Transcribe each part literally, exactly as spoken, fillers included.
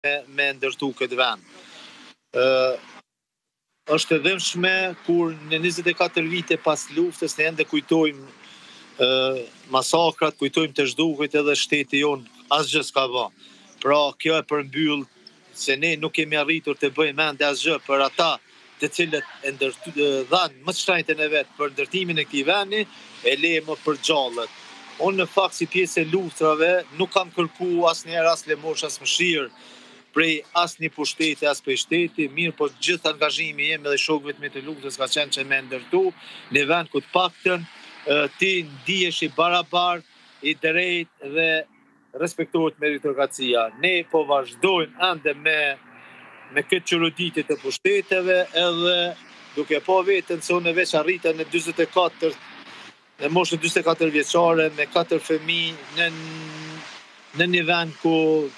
me ndërtu këtë vend. Uh, është e dëmshme kur në njëzet e katër vite pas luftës ne ende kujtojmë uh, masakrat, kujtojmë të zhdukët edhe shteti jonë asgjë s'ka bë. Pra kjo e përmbyll se ne nuk kemi arritur të bëjmë ende asgjë për ata të cilët e dhanë më të shtrenjtën e vetë për ndërtimin e këtij vendi, e le më përgjallët. Unë në fakt si pjesë e luftrave nuk kam kërku asnjëherë as lëmosh as mëshirë prej asnjë pushteti as prej shteti, mirë po gjithë angazhimi jem edhe shokëve të mi të luftës ka qenë që me ndërtu në vend ku të paktën ti ndihesh i barabart, i drejt dhe respektohet meritokracia. Ne po vazhdojmë ende me me këtë qëroditit të pushteteve edhe duke po vetën se unë veç arritën në dyzet e katër në moshën dyzet e katër vjeçare me katër fëmijë në në një vend ku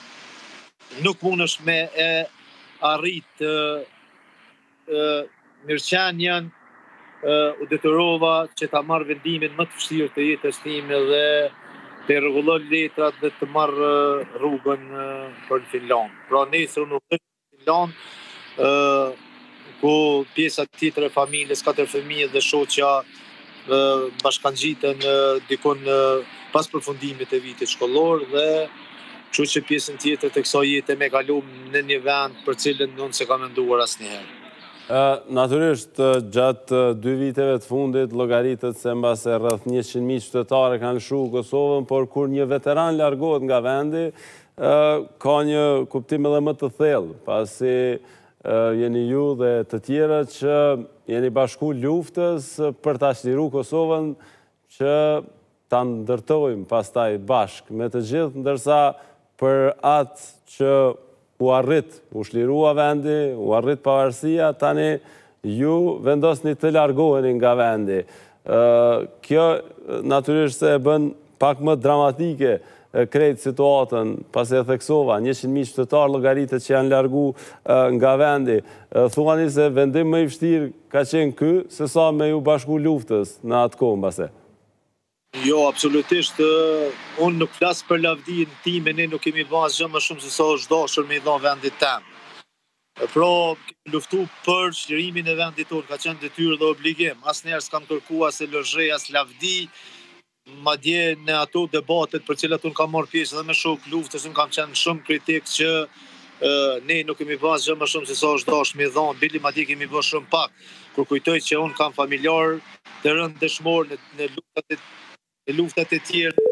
nuk mundesh me e arrit uh, uh, mirëqenjen, uh, u detyrova që ta marr vendimin më të vështirë të jetës time dhe të rregulloj letrat dhe të marr uh, rrugën uh, për në Finland. Pra nesër unë u Finland, uh, ku pjesa tjetër e familjes, katër fëmijë dhe shoqja uh, bashkangjiten uh, dikon uh, pas përfundimit të vitit shkollor dhe kështu që pjesën tjetër të kësaj jete me kalu në një vend për cilën unë se kam menduar asnjëherë. Uh, Natyrisht, uh, gjatë uh, dy viteve të fundit, llogaritet se mbase rreth njëqind mijë qytetarë kanë lëshuar Kosovën, por kur një veteran largohet nga vendi, uh, ka një kuptim edhe më të thellë, pasi uh, jeni ju dhe të tjerët që jeni bashku luftës për ta çliruar Kosovën që ta ndërtojmë pastaj bashkë me të gjithë, ndërsa për atë që u arrit, u shlirua vendi, u arrit pavarësia, tani ju vendosni të largoheni nga vendi. Kjo natyrisht se e bën pak më dramatike krejt situatën, pasi e theksova, njëqind mijë qytetarë llogaritet që janë largu nga vendi. Thuani se vendim më i vështirë ka qenë ky, se sa me ju bashku luftës në atë kohë mbase. Jo, absolutisht, unë nuk flasë për lavdin time, ne nuk kemi bërë asgjë më shumë se sa është dashur me i dhënë vendit tem. Pra, kemi luftu për çlirimin e vendit tonë, ka qenë detyrë dhe obligim. Asnjëherë s'kam kërkuar as lozhë, as lavdi, madje në ato debatet për cilat unë kam marrë pjesë dhe me shok luftës, unë kam qenë shumë kritik që uh, ne nuk kemi bërë asgjë më shumë se sa është dashur me i dhënë, bili madje kemi bërë shumë pak. Kur kujtoj që unë kam familjar të rëndësishmor në, në luftat e në luftat e tjera.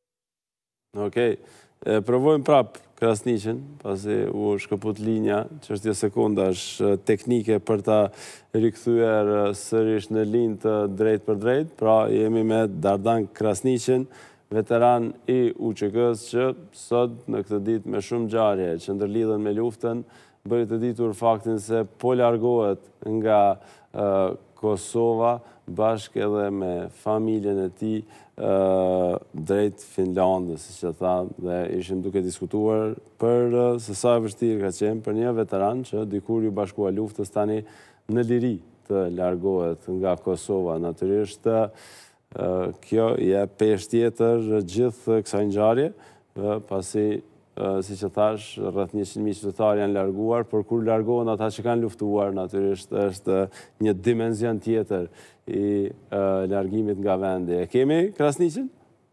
Okej, okay. Provojmë prap Krasniqin, pasi u shkëput linja, çështje sekondash teknike për ta rikthyer sërish në linjë të drejt për drejt. Pra jemi me Dardan Krasniqin, veteran i U Q K-s që sot në këtë ditë me shumë ngjarje që ndërlidhen me luftën, bëri të ditur faktin se po largohet nga uh, Kosova bashkë edhe me familjen e tij uh, drejt Finlandës, siç e tha, dhe ishim duke diskutuar për uh, se sa e vështirë ka qenë për një veteran që dikur ju bashkua luftës tani në liri të largohet nga Kosova. Natyrisht uh, kjo jep peshë tjetër gjithë kësaj ngjarje, uh, pasi Uh, si që thash, rreth njëqind mijë qytetarë janë larguar, por kur largohen ata që kanë luftuar, natyrisht është një dimension tjetër i uh, largimit nga vendi. E kemi Krasniqin?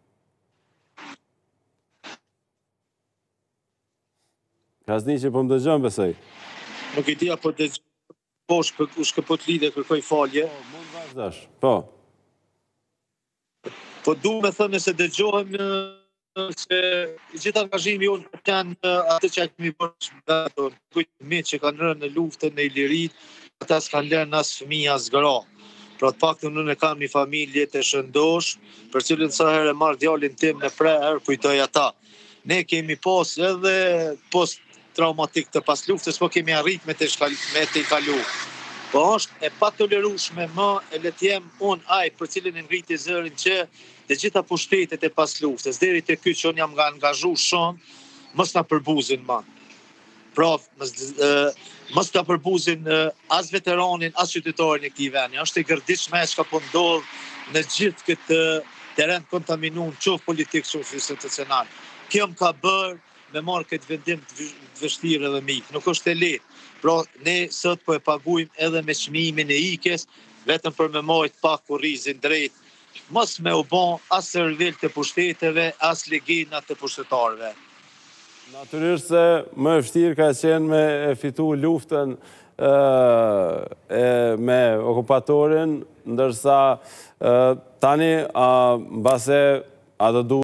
Krasniqin, po më dëgjon besoj. Nuk i dia po dëgjoj, po u shkëput lidhje, kërkoj falje. Po, mund vazhdash. Po. Po du me thënë se dëgjohem se gjithë angazhimi unë për qenë atë që kemi bërë kujtë mi që kanë rënë në luftën në Ilirit, ata s'kanë lënë as fëmijë as gra. Pra të paktën unë e kam një familje të shëndosh, për cilën sa herë marr djalin tim në prerë, kujtoj ata. Ne kemi pas edhe post traumatik të pas luftës, po kemi arrit me të me të kalu. Po është e patolerueshme më e le të jem unë ai për cilën e ngriti zërin që të gjitha pushtetet e pas luftës, deri te ky që unë jam nga angazhu shumë, mos na përbuzin më. Pra, mos, uh, mos ta përbuzin uh, as veteranin, as qytetarin e këtij vendi. Është e gërditshme çka po ndodh në gjithë këtë terren kontaminuar, qoftë politik, qoftë institucional. Kjo më ka bërë me marrë këtë vendim të vështirë edhe mikë. Nuk është e lehtë. Pra, ne sot po e paguajmë edhe me çmimin e ikjes, vetëm për me marrë pak kurrizin drejt, mos me u bën as servil të pushteteve, as legena të pushtetarëve. Natyrisht se më e vështirë ka qenë me e fitu luftën me okupatorin, ndërsa tani mbase a do du